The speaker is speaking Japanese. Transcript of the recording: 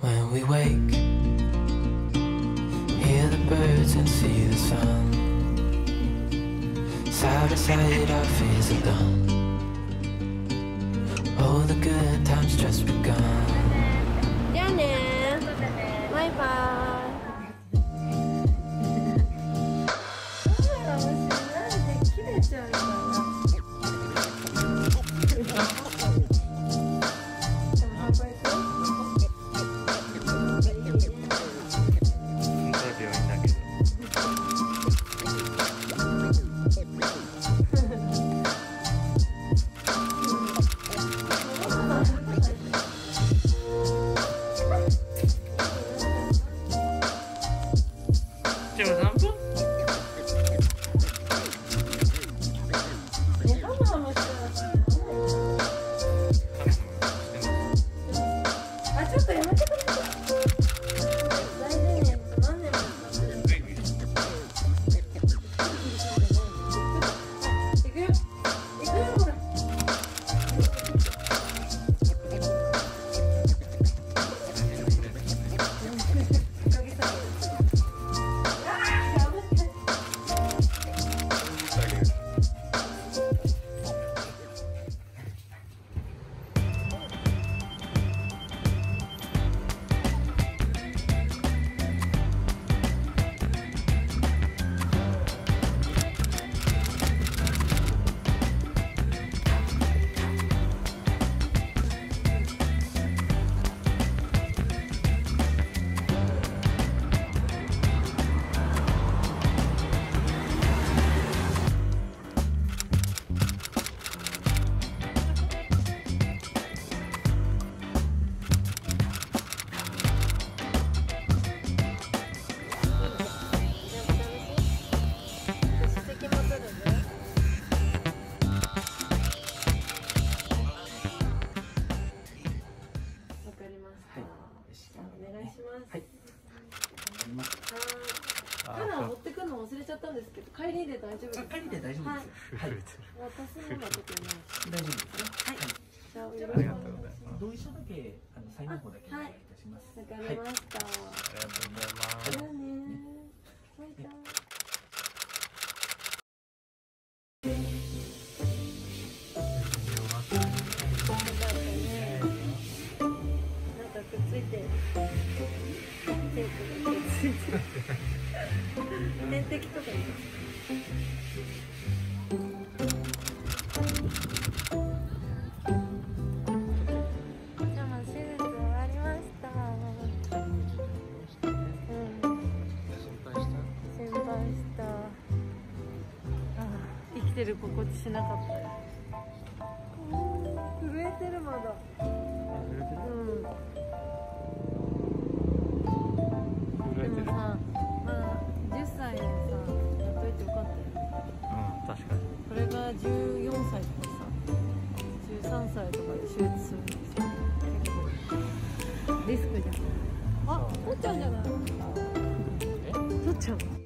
When we wake, hear the birds and see the sun. Side by side our fears are done. All the good times just begun. じゃあねバイバイ。切れちゃうから。ちょっとやめてくれ。大事に何年も行くよ行くよほら。カラー持ってくるの忘れちゃったんですけど、帰りで大丈夫ですか？帰りで大丈夫です。はい。渡すのがちょっとない。大丈夫ですね。はい。じゃあよろしくお願いします。同意書だけサインの方だけお願いいたします。わかりました。ありがとうございます。じゃあね。バイバイ。くっついてる。テープがくっついてる。点滴とかに。じゃあ手術終わりました。心配した。生きてる心地しなかったよ。震えてるまだ。でもさ、まあ10歳でさ、やっといてよかったよ。確かに。これが14歳とかさ、13歳とかで手術するのさ、結構リスクじゃん。あ、取っちゃうんじゃない？取っちゃう。